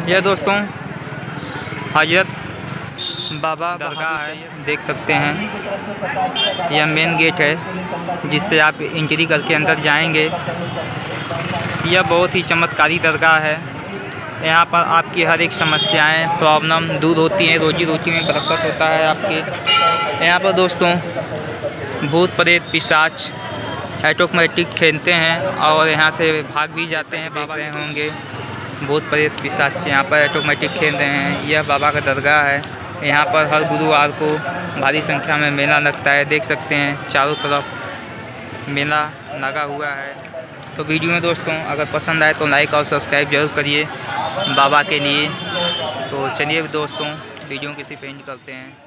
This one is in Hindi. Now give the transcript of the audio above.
यह दोस्तों हजरत बाबा दरगाह है, देख सकते हैं। यह मेन गेट है जिससे आप एंट्री करके अंदर जाएंगे। यह बहुत ही चमत्कारी दरगाह है। यहाँ पर आपकी हर एक समस्याएं प्रॉब्लम दूर होती हैं, रोजी रोटी में बरकत होता है आपके। यहाँ पर दोस्तों भूत प्रेत पिशाच ऑटोमेटिक खेलते हैं और यहाँ से भाग भी जाते हैं। बाबा रहे होंगे भूत प्रेत पिशाच यहाँ पर ऑटोमेटिक खेल रहे हैं। यह बाबा का दरगाह है। यहाँ पर हर गुरुवार को भारी संख्या में मेला लगता है, देख सकते हैं चारों तरफ मेला लगा हुआ है। तो वीडियो में दोस्तों अगर पसंद आए तो लाइक और सब्सक्राइब जरूर करिए बाबा के लिए। तो चलिए दोस्तों वीडियो किसी पे एंड करते हैं।